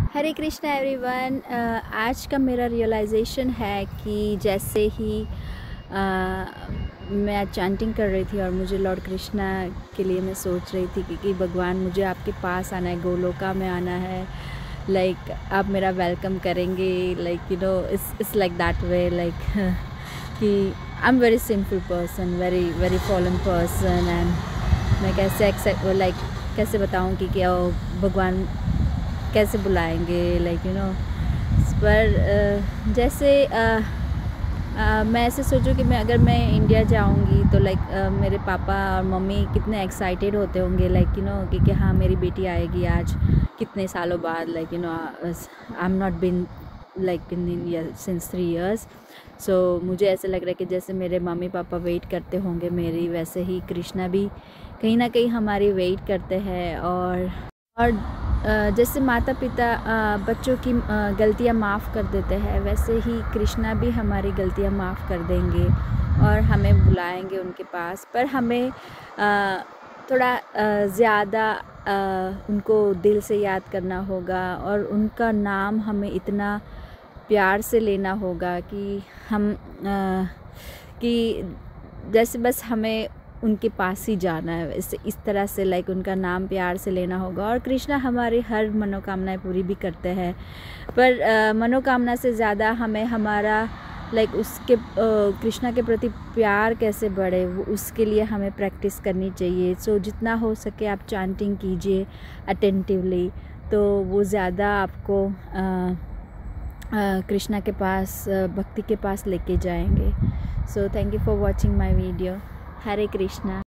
हरे Krishna everyone. आज का मेरा रियलाइजेशन है कि जैसे ही मैं चैंटिंग कर रही थी और मुझे लॉर्ड कृष्णा के लिए मैं सोच रही थी कि भगवान मुझे आपके पास आना है, गोलोका में आना है, लाइक आप मेरा वेलकम करेंगे, like you know it's like that way, like कि I am very simple person, very very fallen person, and मैं कैसे एक्सेप्ट कैसे बताऊँ कि क्या भगवान कैसे बुलाएंगे, लाइक यू नो। पर जैसे मैं ऐसे सोचूं कि अगर मैं इंडिया जाऊंगी तो मेरे पापा और मम्मी कितने एक्साइटेड होते होंगे, लाइक यू नो कि हाँ मेरी बेटी आएगी आज कितने सालों बाद, like you know I am not been like in India since 3 years। So मुझे ऐसा लग रहा है कि जैसे मेरे मम्मी पापा वेट करते होंगे मेरी, वैसे ही कृष्णा भी कहीं ना कहीं हमारी वेट करते हैं। और जैसे माता पिता बच्चों की गलतियां माफ़ कर देते हैं, वैसे ही कृष्णा भी हमारी गलतियां माफ़ कर देंगे और हमें बुलाएंगे उनके पास। पर हमें थोड़ा ज़्यादा उनको दिल से याद करना होगा और उनका नाम हमें इतना प्यार से लेना होगा कि हम कि जैसे बस हमें उनके पास ही जाना है, इस तरह से लाइक उनका नाम प्यार से लेना होगा। और कृष्णा हमारी हर मनोकामनाएं पूरी भी करते हैं, पर मनोकामना से ज़्यादा हमें हमारा लाइक उसके कृष्णा के प्रति प्यार कैसे बढ़े, वो उसके लिए हमें प्रैक्टिस करनी चाहिए। सो जितना हो सके आप चैंटिंग कीजिए अटेंटिवली, तो वो ज़्यादा आपको कृष्णा के पास, भक्ति के पास लेके जाएंगे। So thank you for watching my video. Hare Krishna.